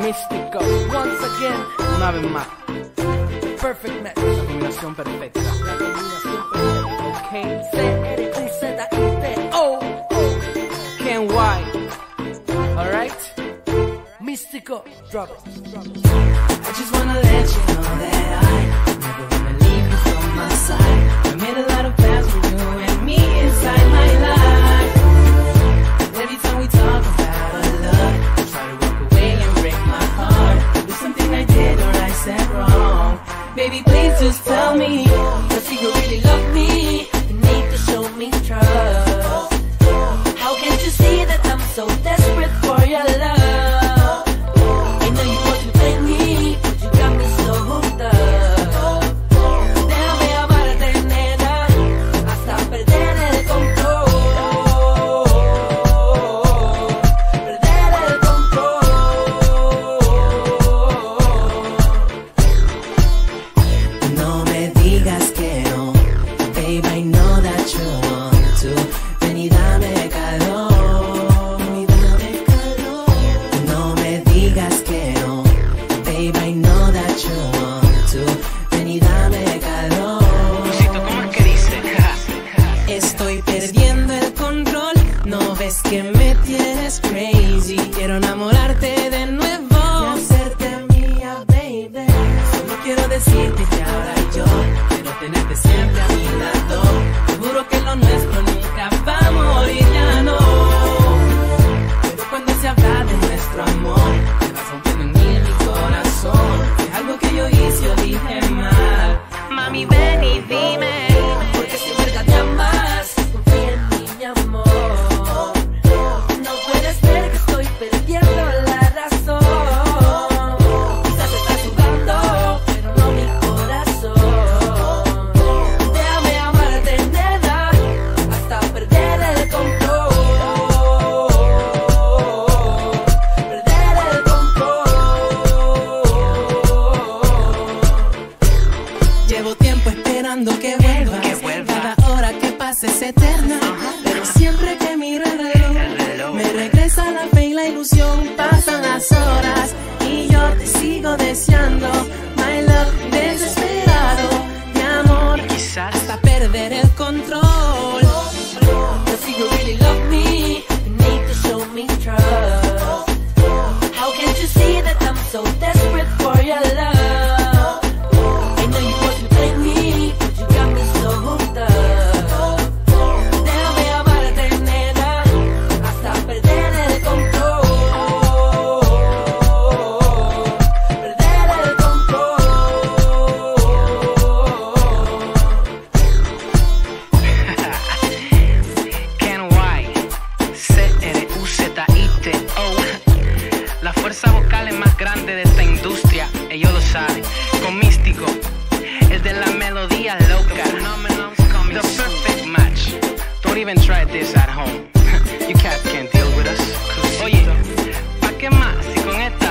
místico, once again, una vez más. Perfect match, la combinación perfecta. La combinación perfecta, ok. C-R-U-Z-I-T-O. Can't why. Alright? Místico, drop it. I just wanna let you know that I never wanna leave you from my side. I made a lot of plans for you and me inside my life. Every time we talk about our love, I try to walk away and break my heart. There's something I did or I said wrong. Baby, please just tell me if you really love me. You need to show me trust. How can't you see that I'm so desperate for your love? I know you want to play me, but you got me so hooked up. Déjame amarte, nena, hasta perder el control. Perder el control. No me digas que no, babe, I know that you want to. Ven y dame calor, dame calor. No me digas que no, babe, I know that you want to. Ven y dame calor. Cruzito, ¿cómo es que dice? Estoy perdiendo el control, no ves que me tienes crazy. Quiero enamorarte de nuevo y hacerte mía, baby. Solo quiero decirte que ahora yo quiero tenerte siempre a mi lado. Seguro que lo nuestro nunca va a morir, ya no. Pero cuando se habla de nuestro amor, te vas rompiendo en mí mi corazón. Es algo que yo hice o dije mal. Mami, ven y dime, porque si verdad te amas, confía en mí, mi amor. No puedes ver que estoy perdiendo la razón. Quizás estás jugando, pero no mi corazón. Déjame amarte, nena, hasta perder el control. Perder el control. Llevo tiempo esperando que vuelvas. Cada hora que pase es eterna. Pero siempre que miro el reloj, me regresa la fe y la ilusión. Pasan las horas y yo te sigo deseando. My love, desesperado de amor, Quizás hasta perder el control. If you really love me, you need to show me trust. How can't you see that I'm so desperate for your love? I know you want to play me, but you got me so hooked up. Déjame amarte, nena, hasta perder el control. Perder el control. Can't why. C-R-U-Z-I-T-O. La fuerza vocal es más grande de esta industria, ellos lo saben. Con místico, el de la melodía loca. The perfect match. Don't even try this at home. You cats can't deal with us. Oye, ¿pa' qué más si con esta